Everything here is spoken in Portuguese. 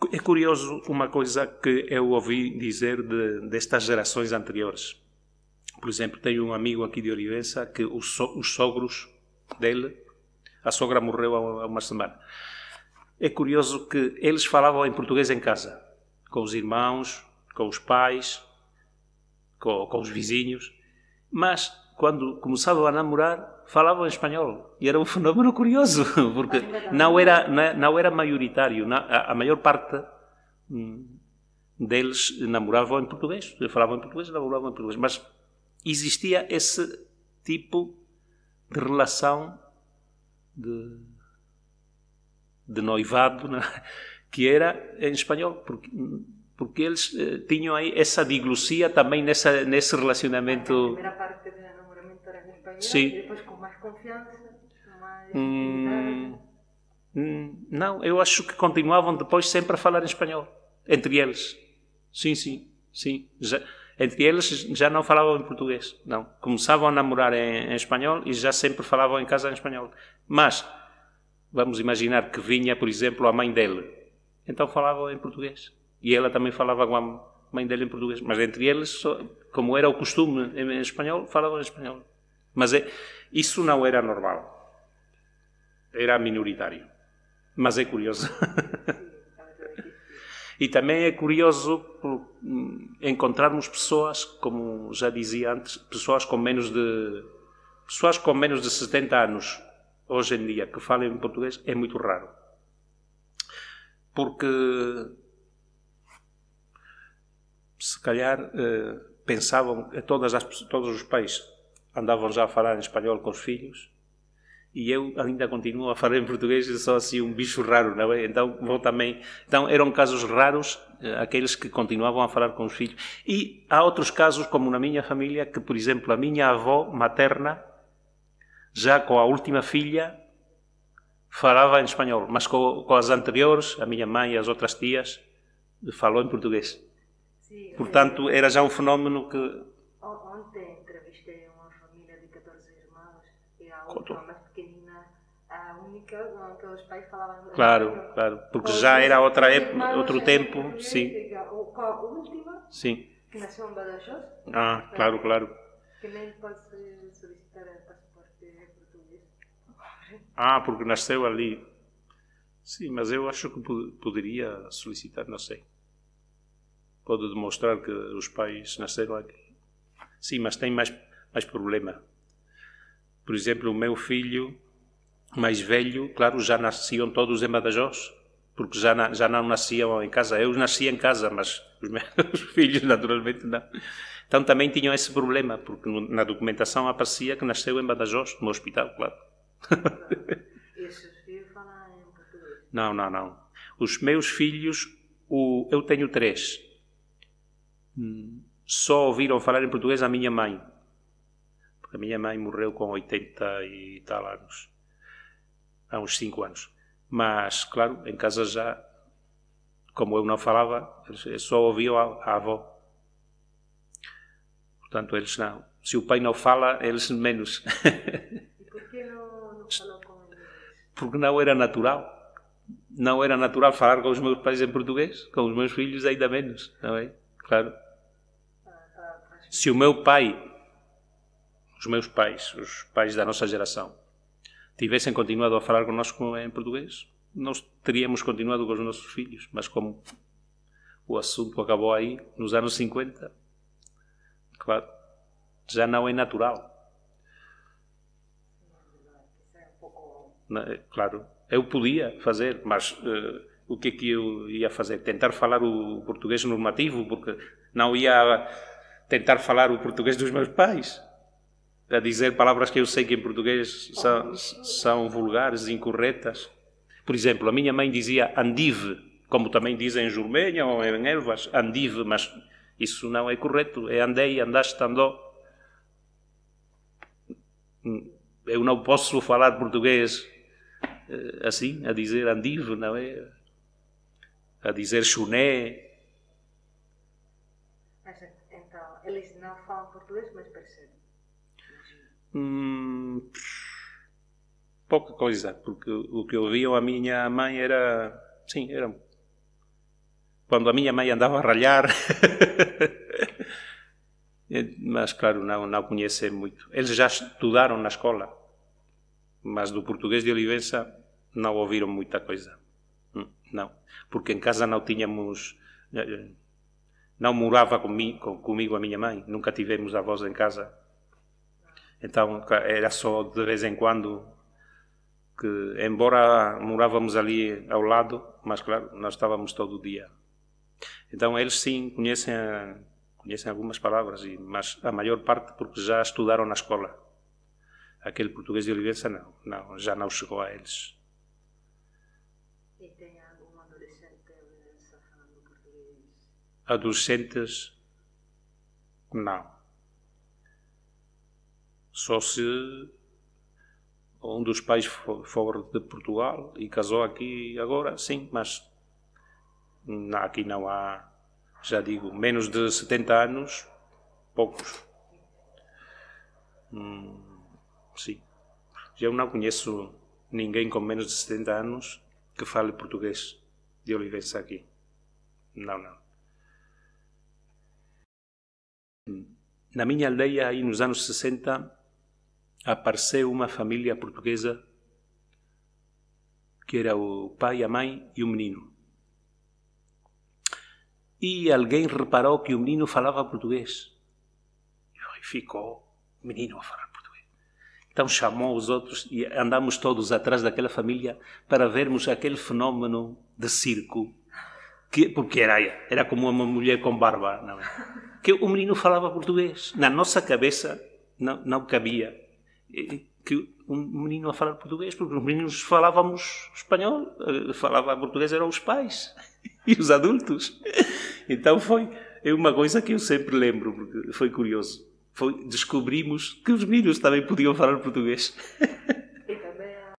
É curioso uma coisa que eu ouvi dizer destas gerações anteriores. Por exemplo, tenho um amigo aqui de Olivença que os sogros dele, a sogra morreu há uma semana. É curioso que eles falavam em português em casa, com os irmãos, com os pais, com os vizinhos, mas quando começavam a namorar, falavam em espanhol. E era um fenómeno curioso, porque não era maioritário. A maior parte deles namoravam em português, falavam em português, namoravam em português, mas existia esse tipo de relação de noivado, né? Que era em espanhol, porque eles tinham aí essa diglossia também nesse relacionamento. A primeira parte do namoramento era em espanhol, sim. E depois com mais confiança, mais intimidade. Não, eu acho que continuavam depois sempre a falar em espanhol, entre eles. Sim. Entre eles já não falavam em português, não. Começavam a namorar em espanhol e já sempre falavam em casa em espanhol. Mas vamos imaginar que vinha, por exemplo, a mãe dele. Então falavam em português. E ela também falava com a mãe dele em português. Mas entre eles, como era o costume em espanhol, falavam em espanhol. Mas isso não era normal. Era minoritário. Mas é curioso. E também é curioso encontrarmos pessoas, como já dizia antes, pessoas com menos de 70 anos, hoje em dia, que falem em português, é muito raro. Porque, se calhar, pensavam, todos os pais andavam já a falar em espanhol com os filhos, e eu ainda continuo a falar em português e sou assim um bicho raro, não é? Então eram casos raros aqueles que continuavam a falar com os filhos. E há outros casos, como na minha família, que, por exemplo, a minha avó materna, já com a última filha, falava em espanhol, mas com as anteriores, a minha mãe e as outras tias, falou em português. Sim, portanto, era já um fenómeno que... Ontem entrevistei uma família de 14 irmãos e a última mais pequenina, a única com que os pais falavam Claro, porque já era outra época, outro tempo, sim. Com a última, sim. que nasceu em Badajoz. Claro. Que nem pode solicitar passaporte português. Porque nasceu ali. Sim, mas eu acho que poderia solicitar, não sei. Pode demonstrar que os pais nasceram aqui. Sim, mas tem mais problema. Por exemplo, o meu filho mais velho, claro, já nasciam todos em Badajoz, porque já não nasciam em casa. Eu nasci em casa, mas os meus filhos, naturalmente, não. Então também tinham esse problema, porque na documentação aparecia que nasceu em Badajoz, no hospital, claro. E os seus filhos falam em português? Não. Os meus filhos, eu tenho 3. Só ouviram falar em português a minha mãe. Porque a minha mãe morreu com 80 e tal anos. Há uns 5 anos. Mas, claro, em casa já, como eu não falava, eles só ouviam a avó. Portanto, eles não. Se o pai não fala, eles menos. E por que não falou com eles? Porque não era natural. Não era natural falar com os meus pais em português. Com os meus filhos ainda menos, não é? Claro. Se o meu pai, os meus pais, os pais da nossa geração, tivessem continuado a falar connosco em português, nós teríamos continuado com os nossos filhos. Mas como o assunto acabou aí, nos anos 50, claro, já não é natural. Claro, eu podia fazer, mas o que é que eu ia fazer? Tentar falar o português normativo, porque não ia tentar falar o português dos meus pais, a dizer palavras que eu sei que em português são vulgares, incorretas. Por exemplo, a minha mãe dizia andive, como também dizem em Jurmenha ou em Elvas, andive, mas isso não é correto, é andei, andaste, andou. Eu não posso falar português assim, a dizer andive, não é? A dizer chuné. Mas então, eles não falam português, mas percebem? Pouca coisa, porque o que ouviam a minha mãe era, sim, quando a minha mãe andava a ralhar. Mas, claro, não conhecem muito. Eles já estudaram na escola, mas do português de Olivença não ouviram muita coisa. Não, porque em casa não tínhamos... Não morava comigo a minha mãe, nunca tivemos avós em casa. Então era só de vez em quando que, embora morávamos ali ao lado, mas claro, nós estávamos todo o dia. Então eles sim conhecem algumas palavras, mas a maior parte porque já estudaram na escola. Aquele português de Olivença não, já não chegou a eles. E tem algum adolescente de Olivença falando português? Adolescentes, não. Só se um dos pais for de Portugal e casou aqui agora, sim, mas aqui não há, já digo, menos de 70 anos, poucos. Sim. Eu não conheço ninguém com menos de 70 anos que fale português de Olivença aqui. Não. Na minha aldeia, aí nos anos 60, apareceu uma família portuguesa que era o pai, a mãe e o menino. E alguém reparou que o menino falava português. E ficou o menino a falar português. Então chamou os outros e andamos todos atrás daquela família para vermos aquele fenómeno de circo. Porque era como uma mulher com barba, não é? Que o menino falava português. Na nossa cabeça não cabia que um menino a falar português, porque os meninos falávamos espanhol, falava português eram os pais e os adultos. Então foi uma coisa que eu sempre lembro, porque foi curioso. Descobrimos que os meninos também podiam falar português.